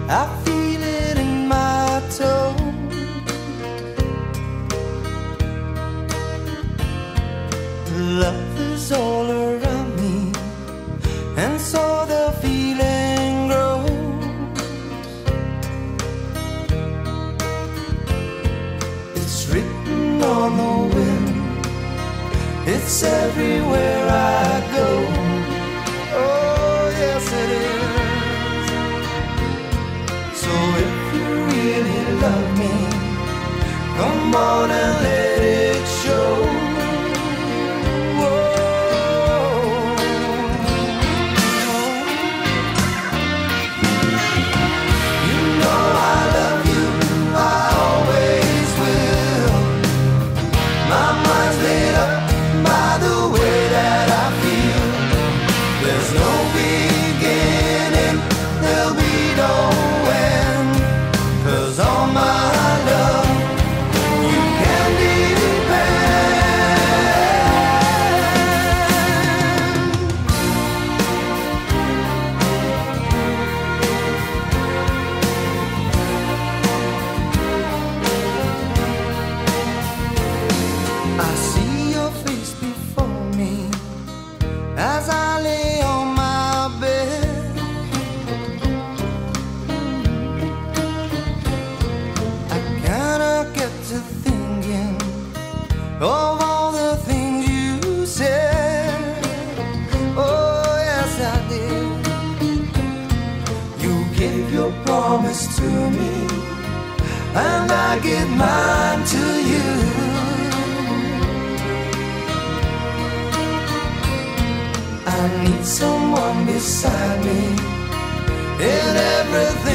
I feel it in my toe. Love is all around me, and so the feeling grows. It's written on the wind, it's everywhere I go. Oh yes it is. So if you really love me, come on and let it show. As I lay on my bed, I kinda get to thinking of all the things you said. Oh yes I did. You gave your promise to me, and I give mine to you. I need someone beside me in everything